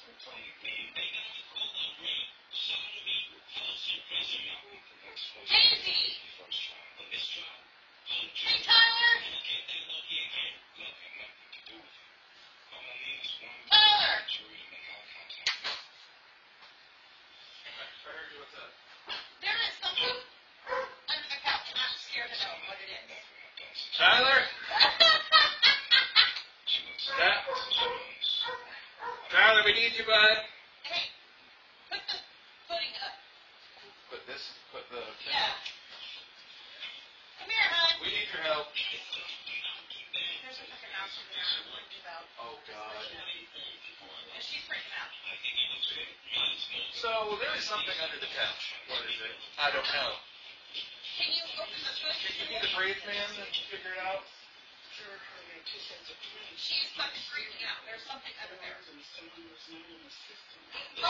Daisy! Hey, Tyler! Tyler! There is something under the couch, and I'm scared to know what it is. Tyler? Tyler, we need you, bud. Hey, put the pudding up. Put the... Yeah. Come here, hon. We need your help. There's a fucking mouse over there I'm worried about. Oh, God. And she's freaking out. So, there is something under the couch. What is it? I don't know. Can you open the foot? Can you be the brave man and figure it out? She's fucking freaking out. There's something under there.